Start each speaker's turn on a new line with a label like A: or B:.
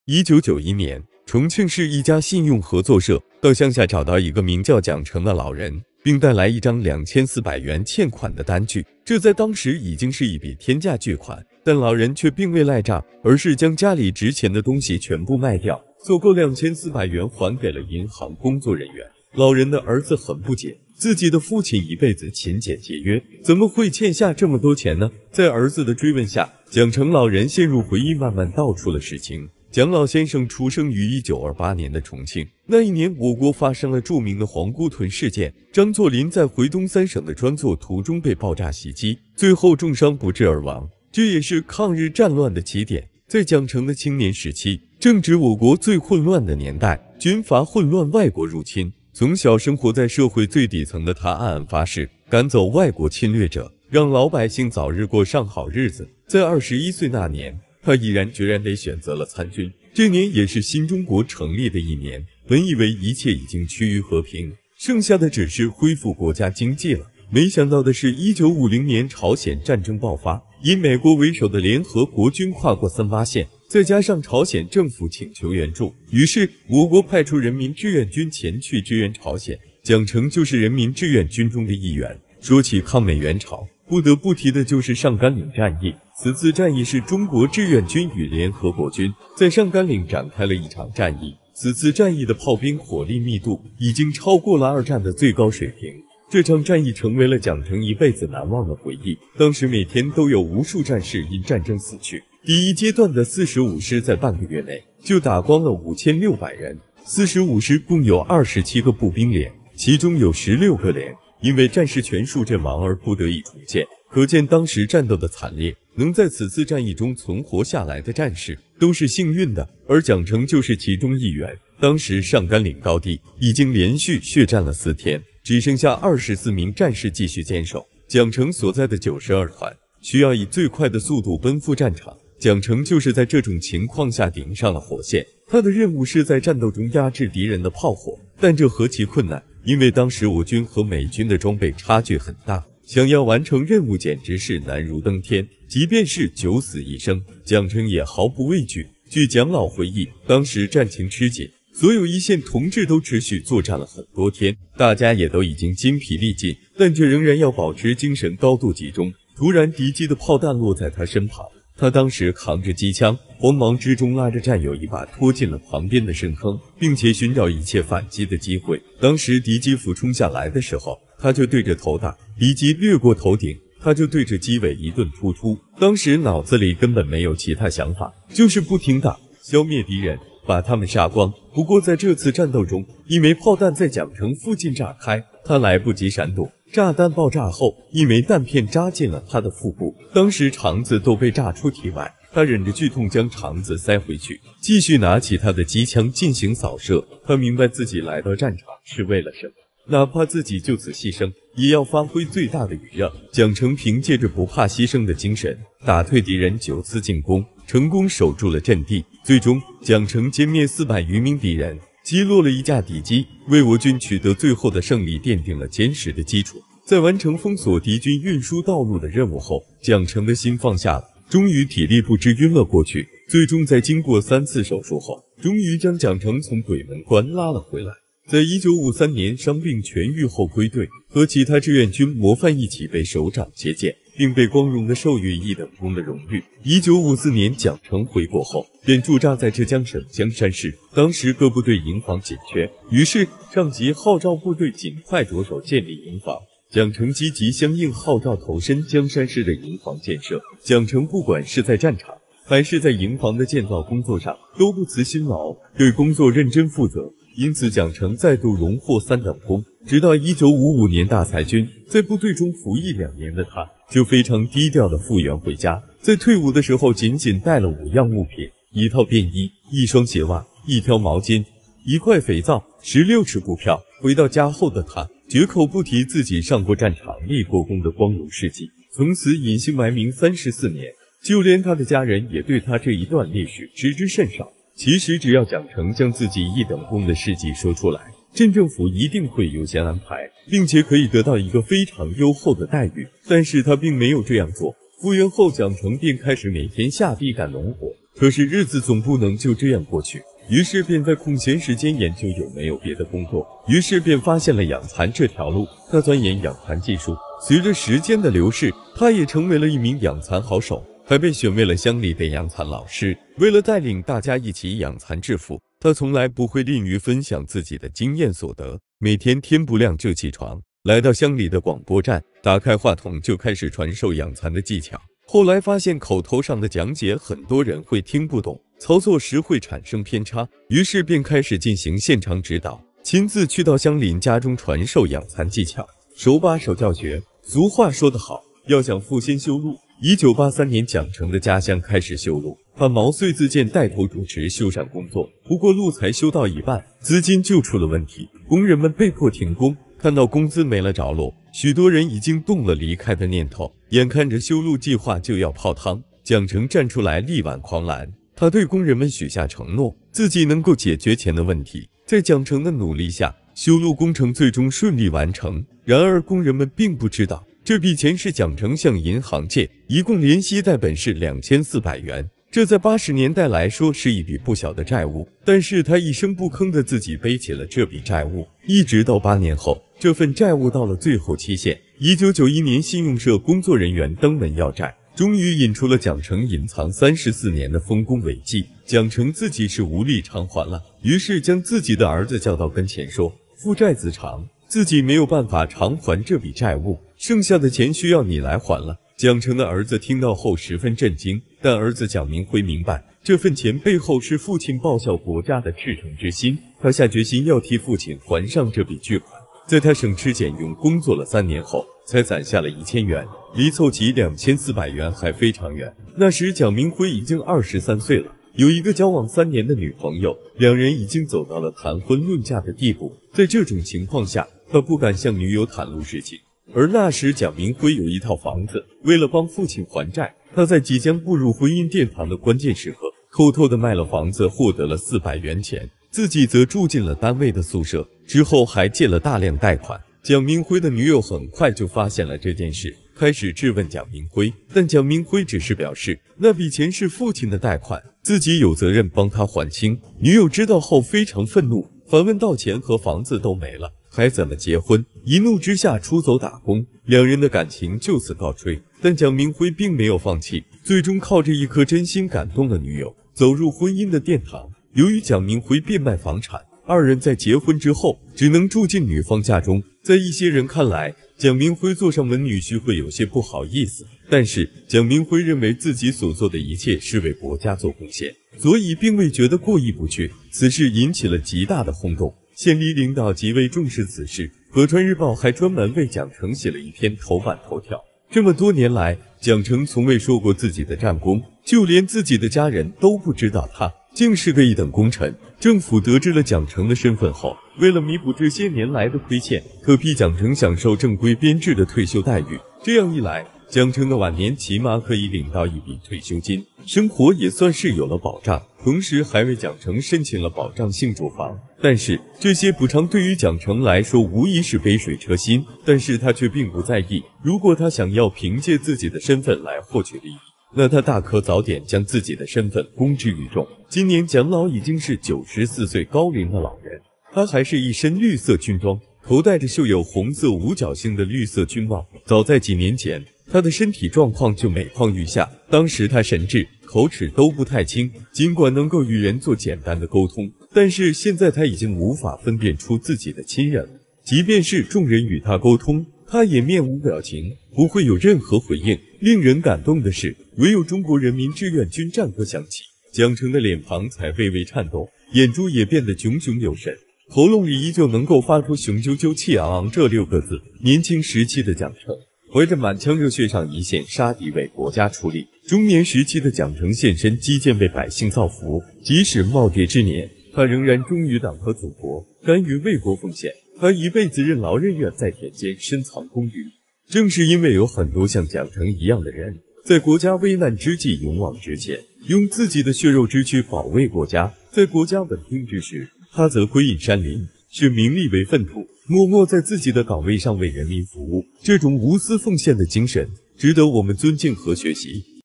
A: 1991年，重庆市一家信用合作社到乡下找到一个名叫蒋成的老人，并带来一张2400元欠款的单据。这在当时已经是一笔天价巨款，但老人却并未赖账，而是将家里值钱的东西全部卖掉，凑够2400元还给了银行工作人员。老人的儿子很不解，自己的父亲一辈子勤俭节约，怎么会欠下这么多钱呢？在儿子的追问下，蒋成老人陷入回忆，慢慢道出了实情。蒋老先生出生于1928年的重庆，那一年我国发生了著名的黄姑屯事件，张作霖在回东三省的专座途中被爆炸袭击，最后重伤不治而亡，这也是抗日战乱的起点。在蒋成的青年时期，正值我国最混乱的年代，军阀混乱，外国入侵。从小生活在社会最底层的他暗暗发誓，赶走外国侵略者，让老百姓早日过上好日子。在21岁那年，他毅然决然地选择了参军。这年也是新中国成立的一年，本以为一切已经趋于和平，剩下的只是恢复国家经济了。没想到的是，1950年朝鲜战争爆发，以美国为首的联合国军跨过三八线，再加上朝鲜政府请求援助，于是我国派出人民志愿军前去支援朝鲜。蒋成就是人民志愿军中的一员。说起抗美援朝，不得不提的就是上甘岭战役。此次战役是中国志愿军与联合国军在上甘岭展开了一场战役。此次战役的炮兵火力密度已经超过了二战的最高水平。这场战役成为了蒋成一辈子难忘的回忆。当时每天都有无数战士因战争死去。第一阶段的45师在半个月内就打光了5600人。45师共有27个步兵连，其中有16个连因为战士全数阵亡而不得已重建，可见当时战斗的惨烈。能在此次战役中存活下来的战士都是幸运的，而蒋成就是其中一员。当时上甘岭高地已经连续血战了4天，只剩下24名战士继续坚守。蒋成所在的92团需要以最快的速度奔赴战场，蒋成就是在这种情况下顶上了火线。他的任务是在战斗中压制敌人的炮火，但这何其困难，因为当时我军和美军的装备差距很大，想要完成任务简直是难如登天。即便是九死一生，蒋成也毫不畏惧。据蒋老回忆，当时战情吃紧，所有一线同志都持续作战了很多天，大家也都已经筋疲力尽，但却仍然要保持精神高度集中。突然敌机的炮弹落在他身旁，他当时扛着机枪，慌忙之中拉着战友一把拖进了旁边的深坑，并且寻找一切反击的机会。当时敌机俯冲下来的时候，他就对着头打，敌机掠过头顶，他就对着机尾一顿突突。当时脑子里根本没有其他想法，就是不停打，消灭敌人，把他们杀光。不过在这次战斗中，一枚炮弹在蒋成附近炸开，他来不及闪躲，炸弹爆炸后，一枚弹片扎进了他的腹部，当时肠子都被炸出体外。他忍着剧痛将肠子塞回去，继续拿起他的机枪进行扫射。他明白自己来到战场是为了什么，哪怕自己就此牺牲，也要发挥最大的余热。蒋成凭借着不怕牺牲的精神，打退敌人9次进攻，成功守住了阵地。最终，蒋成歼灭400余名敌人，击落了一架敌机，为我军取得最后的胜利奠定了坚实的基础。在完成封锁敌军运输道路的任务后，蒋成的心放下了，终于体力不支晕了过去。最终在经过3次手术后，终于将蒋成从鬼门关拉了回来。在1953年伤病痊愈后归队，和其他志愿军模范一起被首长接见，并被光荣地授予一等功的荣誉。1954年蒋成回国后，便驻扎在浙江省江山市。当时各部队营房紧缺，于是上级号召部队尽快着手建立营房。蒋成积极响应号召，投身江山市的营房建设。蒋成不管是在战场还是在营房的建造工作上，都不辞辛劳，对工作认真负责。因此蒋成再度荣获3等功。直到1955年大裁军，在部队中服役2年的他，就非常低调地复员回家。在退伍的时候，仅仅带了5样物品：1套便衣、1双鞋袜、1条毛巾、1块肥皂、16尺布票。回到家后的他，绝口不提自己上过战场、立过功的光荣事迹，从此隐姓埋名34年。就连他的家人也对他这一段历史知之甚少。其实只要蒋成将自己1等功的事迹说出来，镇政府一定会优先安排，并且可以得到一个非常优厚的待遇。但是他并没有这样做。复员后，蒋成便开始每天下地干农活， 可是日子总不能就这样过去，于是便在空闲时间研究有没有别的工作，于是便发现了养蚕这条路。他钻研养蚕技术，随着时间的流逝，他也成为了一名养蚕好手，还被选为了乡里的养蚕老师。为了带领大家一起养蚕致富，他从来不会吝于分享自己的经验所得。每天天不亮就起床，来到乡里的广播站，打开话筒就开始传授养蚕的技巧。后来发现口头上的讲解很多人会听不懂，操作时会产生偏差，于是便开始进行现场指导，亲自去到乡邻家中传授养蚕技巧，手把手教学。俗话说得好，要想富先修路。1983年，蒋成的家乡开始修路，他毛遂自荐带头主持修缮工作。不过路才修到一半，资金就出了问题，工人们被迫停工。看到工资没了着落，许多人已经动了离开的念头。眼看着修路计划就要泡汤，蒋成站出来力挽狂澜。他对工人们许下承诺，自己能够解决钱的问题。在蒋成的努力下，修路工程最终顺利完成。然而工人们并不知道，这笔钱是蒋成向银行借，一共连息贷本是2400元。这在80年代来说是一笔不小的债务，但是他一声不吭的自己背起了这笔债务，一直到8年后，这份债务到了最后期限。1991年，信用社工作人员登门要债，终于引出了蒋成隐藏34年的丰功伟绩。蒋成自己是无力偿还了，于是将自己的儿子叫到跟前说：“父债子偿，自己没有办法偿还这笔债务，剩下的钱需要你来还了。”蒋成的儿子听到后十分震惊，但儿子蒋明辉明白，这份钱背后是父亲报效国家的赤诚之心。他下决心要替父亲还上这笔巨款。在他省吃俭用工作了3年后，才攒下了1000元，离凑齐2400元还非常远。那时蒋明辉已经23岁了，有一个交往3年的女朋友，两人已经走到了谈婚论嫁的地步。在这种情况下，他不敢向女友袒露事情。而那时蒋明辉有一套房子，为了帮父亲还债，他在即将步入婚姻殿堂的关键时刻，偷偷的卖了房子，获得了400元钱，自己则住进了单位的宿舍，之后还借了大量贷款。蒋明辉的女友很快就发现了这件事，开始质问蒋明辉，但蒋明辉只是表示那笔钱是父亲的贷款，自己有责任帮他还清。女友知道后非常愤怒，反问到钱和房子都没了，还怎么结婚？一怒之下出走打工，两人的感情就此告吹。但蒋明辉并没有放弃，最终靠着一颗真心感动了女友，走入婚姻的殿堂。由于蒋明辉变卖房产，二人在结婚之后只能住进女方家中。在一些人看来，蒋明辉做上门女婿会有些不好意思，但是蒋明辉认为自己所做的一切是为国家做贡献，所以并未觉得过意不去。此事引起了极大的轰动，县里领导极为重视此事，合川日报还专门为蒋成写了一篇头版头条。这么多年来，蒋成从未说过自己的战功，就连自己的家人都不知道他竟是个一等功臣。政府得知了蒋成的身份后，为了弥补这些年来的亏欠，特批蒋成享受正规编制的退休待遇。这样一来，蒋成的晚年起码可以领到一笔退休金，生活也算是有了保障。同时还为蒋成申请了保障性住房。但是这些补偿对于蒋成来说无疑是杯水车薪，但是他却并不在意。如果他想要凭借自己的身份来获取利益，那他大可早点将自己的身份公之于众。今年蒋老已经是94岁高龄的老人，他还是一身绿色军装，头戴着绣有红色五角星的绿色军帽。早在几年前，他的身体状况就每况愈下，当时他神志、口齿都不太清，尽管能够与人做简单的沟通，但是现在他已经无法分辨出自己的亲人了。即便是众人与他沟通，他也面无表情，不会有任何回应。令人感动的是，唯有中国人民志愿军战歌响起，蒋成的脸庞才微微颤动，眼珠也变得炯炯有神，喉咙里依旧能够发出雄赳赳气昂昂这6个字。年轻时期的蒋成怀着满腔热血上一线杀敌为国家出力，中年时期的蒋成献身基建为百姓造福，即使耄耋之年，他仍然忠于党和祖国，甘于为国奉献。他一辈子任劳任怨，在田间深藏功与。正是因为有很多像蒋成一样的人，在国家危难之际勇往直前，用自己的血肉之躯保卫国家。在国家稳定之时，他则归隐山林，视名利为粪土，默默在自己的岗位上为人民服务。这种无私奉献的精神，值得我们尊敬和学习。